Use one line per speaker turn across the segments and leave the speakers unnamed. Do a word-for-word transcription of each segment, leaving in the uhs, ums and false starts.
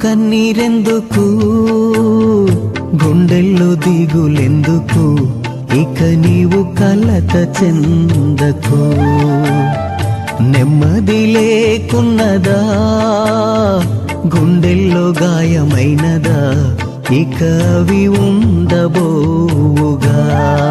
కన్నీరెందుకు, గుండెల్లో దిగులెందుకు, ఇక నీవు కలత చెందకు. నెమ్మది లేకున్నదా, గుండెల్లో గాయమైనదా, ఇక అవి ఉండబోవుగా.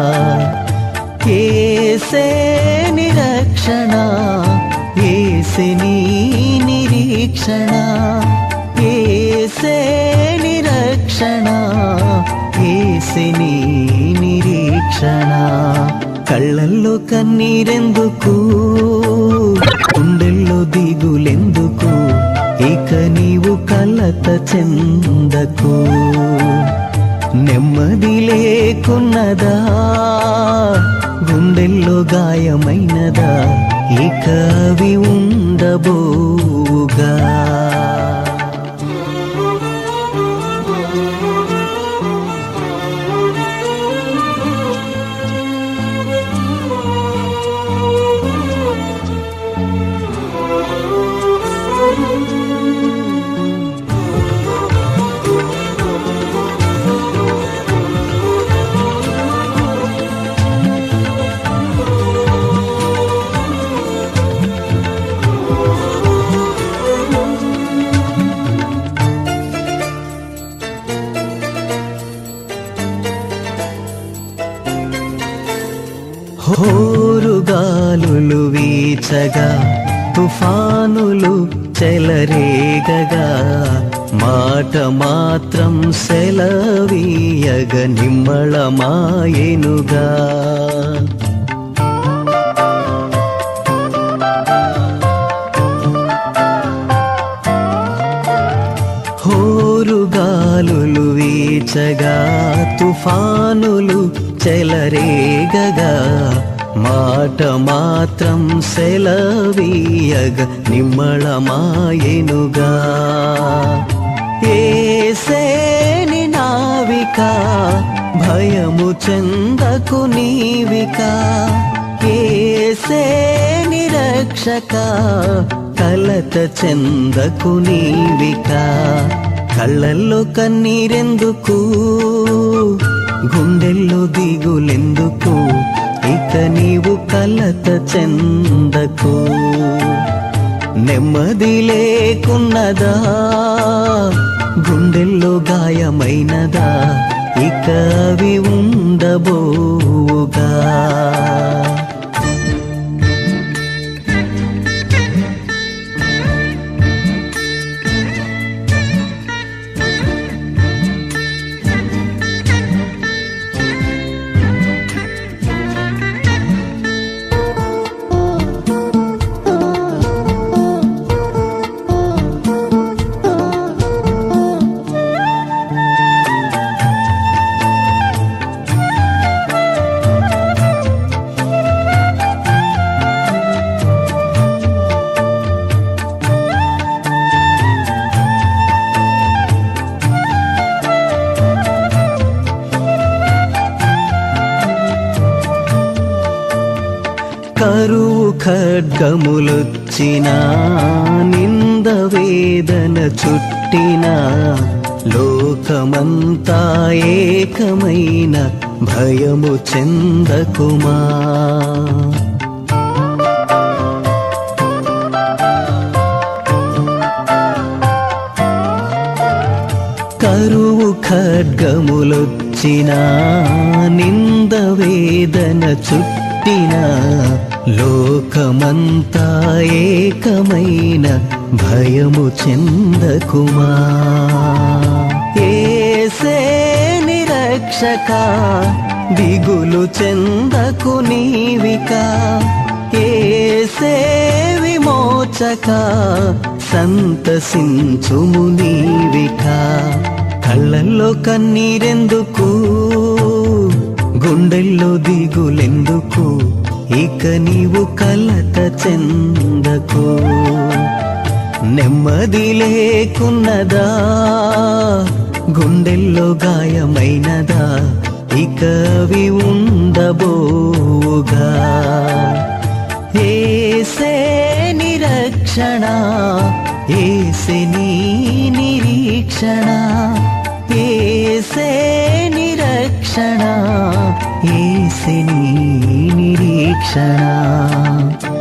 యేసే నిరక్షణ, యేసే నీ నిరీక్షణ, యేసే నిరక్షణ, యేసే నీ నిరీక్షణ. కళ్ళల్లో కన్నీరెందుకు, గుండెల్లో దిగులెందుకు, ఇక నీవు కలత చెందకు. నెమ్మది లేకున్నదా, గుండెల్లో గాయమైనదా, ఇక అవి ఉండబోవుగా. హోరుగాలులు వీచగా, తుఫానులు చెలరేగగా, మాట మాత్రం సెలవీయగ నిమ్మళమాయెనుగా. హోరుగాలులు వీచగా, తుఫానులు చెలరేగగా, మాట మాత్రం సెలవీయగ నిమ్మళమాయెనుగా. యేసే నీ నావిక, భయము చెందకు నీవిక. యేసే నిరక్షక, కలత చెందకు నీవిక. కళ్ళల్లో కన్నీరెందుకు, గుండెల్లో దిగులెందుకు, ఇక నీవు కలత చెందకు. నెమ్మది లేకున్నదా, గుండెల్లో గాయమైనదా, ఇక అవి ఉండబోవుగా. కరువు ఖడ్గములొచ్చినా, నింద వేదన చుట్టినా, లోకమంతా ఏకమైన భయము చెందకుమా. కరువు ఖడ్గములొచ్చినా, నింద వేదన చుట్టినా, లోకమంతా ఏకమైన భయము చెందకుమా. యేసే నిరక్షక, దిగులు చెందకు నీవిక. యేసే విమోచక, సంతసించుము నీవిక. కళ్ళల్లో కన్నీరెందుకు, గుండెల్లో దిగులెందుకు, ఇక నీవు కలత చెందకు. నెమ్మది లేకున్నదా, గుండెల్లో గాయమైనదా, ఇక అవి ఉండబోవుగా. యేసే నిరక్షణ, యేసే నీ నిరీక్షణ. రక్షణ ఏసే నిరక్షణ ఏసే నీ నిరీక్షణ